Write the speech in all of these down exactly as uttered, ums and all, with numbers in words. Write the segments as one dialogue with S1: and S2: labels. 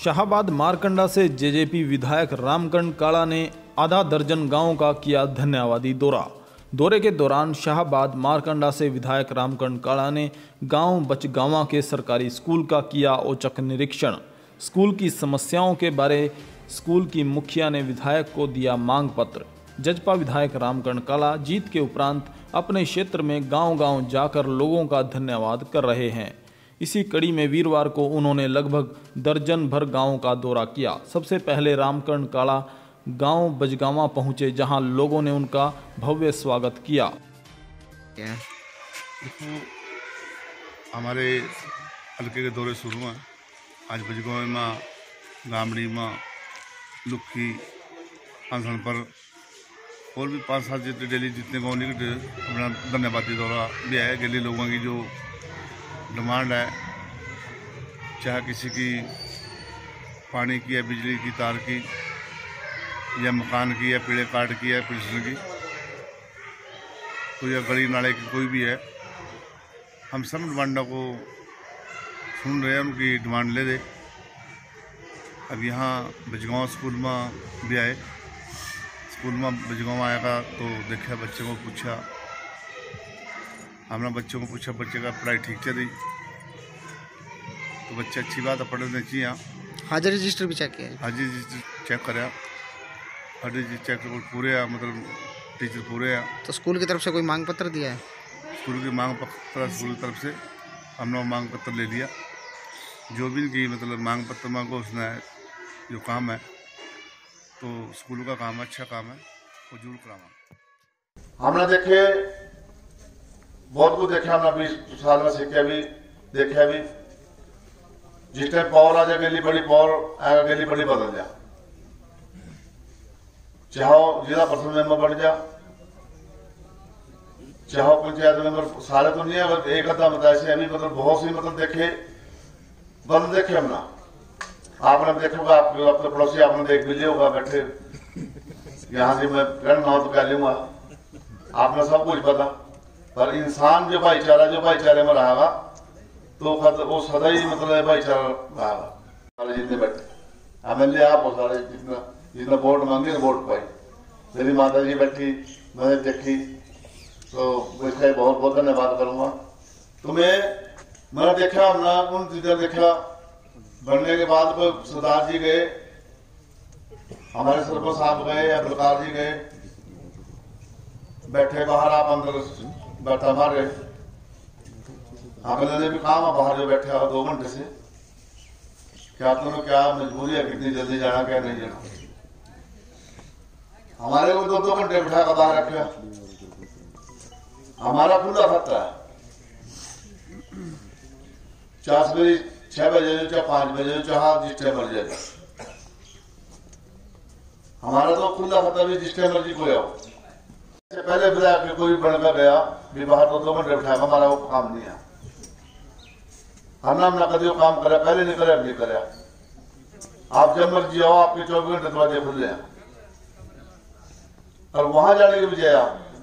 S1: शाहबाद मारकंडा से जेजेपी विधायक रामकंड काला ने आधा दर्जन गांवों का किया धन्यवादी दौरा। दौरे के दौरान शाहबाद मारकंडा से विधायक रामकंड काला ने गांव बचगावा के सरकारी स्कूल का किया औचक निरीक्षण। स्कूल की समस्याओं के बारे स्कूल की मुखिया ने विधायक को दिया मांग पत्र। जजपा विधायक रामकंड काला जीत के उपरांत अपने क्षेत्र में गांव-गांव जाकर लोगों का धन्यवाद कर रहे हैं। इसी कड़ी में वीरवार को उन्होंने लगभग दर्जन भर गांवों का दौरा किया। सबसे पहले रामकंड काला गांव बजगावा पहुंचे, जहां लोगों ने उनका भव्य स्वागत किया।
S2: हमारे हल्के के दौरे शुरू हैं। आज बजगावा में गामड़ी में लुक्की आंसन पर और भी पाँच सात जितने डेली जितने गाँव निकले अपना धन्यवादी दौरा भी है। गली लोगों की जो डिमांड है, चाहे किसी की पानी की है, बिजली की तार की, या मकान की है, पीड़े कार्ड की है, पेंशन की, तो या गली नाले की कोई भी है, हम सब डिमांडों को सुन रहे हैं, उनकी डिमांड ले दे। अब यहाँ बजगावा स्कूल में भी आए। स्कूल में बजगावा आएगा तो देखा, बच्चे को पूछा, हमने बच्चों को पूछा बच्चे का पढ़ाई ठीक चल रही, तो बच्चे अच्छी बात है, पढ़ने चाहिए।
S3: हाजिर रजिस्टर भी चेक किया,
S2: हाजिर रजिस्टर चेक कराया, हाजिर रजिस्टर चेक पूरे है, मतलब टीचर पूरे है।
S3: तो स्कूल की तरफ से कोई मांग पत्र दिया है?
S2: स्कूल की मांग पत्र स्कूल की तरफ से हमने मांग पत्र ले लिया। जो भी इनकी मतलब मांग पत्र मांगो उसने जो काम है, तो स्कूल का काम अच्छा काम है, वो जरूर करावा।
S4: हमने देखे बहुत कुछ देखा, हमने बीस साल में सीखे भी देखा भी। जिस टाइम पावर आ जाए गली बड़ी पावर आएगा, गली बड़ी बदल जा, चाहो जिला परिषद मेंबर बढ़ जा, चाहो पंचायत मेंबर, सारे तो नहीं है, एक अद्धा मतलब ऐसे अभी मतलब बहुत सी मतलब देखे बंद देखे हमने। आपने देखा होगा, आपके अपने पड़ोसी आपने देख भी लिया होगा बैठे, यहाँ से मैं कहना हो तो कह लूंगा, आपने सब कुछ पता। पर इंसान जो भाईचारा जो भाईचारे में रहेगा तो वो सदा ही मतलब भाईचारा रहेगा। सारे जितने बैठे एम एल ए आप सारे जितना जितना वोट मांगे वोट पाई। मेरी माता जी बैठी, मैंने देखी, तो उसका बहुत बहुत धन्यवाद करूंगा। तो मैं मैंने देखा हमने उन चीजें देखा। बनने के बाद सरदार जी गए, हमारे सरपंच साहब गए, अब्दुलकार जी गए, बैठे बाहर, आप अंदर बैठा मारे, आपने भी काम है बाहर जो बैठे हो दो घंटे से, क्या तुम्हें क्या मजबूरी है, कितनी जल्दी जाना क्या नहीं जाना। हमारे को दो दो घंटे बिठा कर बाहर रखे, हमारा खुला खतरा है। चार बजे छह बजे चाहे पांच बजे चाहे जिस टाइम मर्जी जाए, हमारा तो खुला खतरा भी जिस टाइम मर्जी कोई आओ। पहले विधायक कोई बनकर गया भी बाहर तो दो घंटे बिठाया, हमारा वो काम नहीं है। हमने हमने कभी वो काम करे, पहले नहीं करे, अब नहीं करे। आप जब मर्जी आओ, आपके चौबीस घंटे दरवाजे खुले हैं। और वहां जाने के बजाय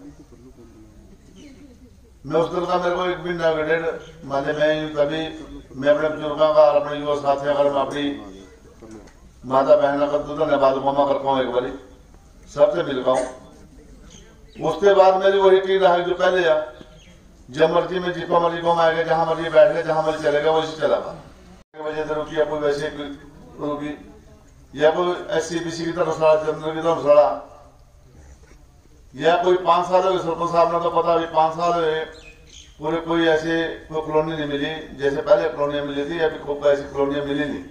S4: मैं उस दिन का मेरे को एक भी डेढ़ माने मैं कभी मैं अपने बुजुर्गों का और अपने युवा साथी अगर मैं अपनी माता बहन का तो धन्यवाद मामा करता हूँ, एक बारी सबसे मिल पाऊँ। उसके बाद मेरी वही टीम रहा जो पहले आ, जब मर्जी में जिसको मर्जी को आएगा, जहां मर्जी बैठ गए, जहां मर्जी चलेगा वैसे चला वजह से रुकी, या कोई वैसे रुकी, या कोई एस सी बी सी की तरफ सड़ा, चंद्र की तरफ सड़ा, या कोई पांच साल हुए सरपंच साहब ने तो पता भी पांच साल हुए पूरे कोई ऐसे कोई कॉलोनी नहीं मिली जैसे पहले कॉलोनियां मिली थी, अभी कोई ऐसी कॉलोनियां मिली नहीं।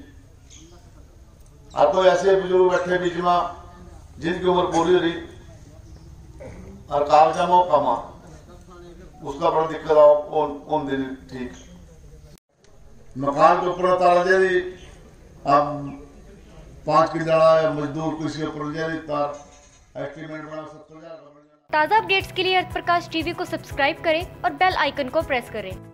S4: और कोई ऐसे बुजुर्ग बैठे बीच में जिनकी उम्र पूरी हो रही और कागजा में कमा, उसका बड़ा दिक्कत आओ उन दिन ठीक। मकान के ऊपर तारा दे दी, अब पांच की जड़ा मजदूर किसी के ऊपर दे दी तार, एस्टीमेट बना सत्तर हजार।
S5: ताज़ा अपडेट्स के लिए अर्थ प्रकाश टीवी को सब्सक्राइब करें और बेल आइकन को प्रेस करें।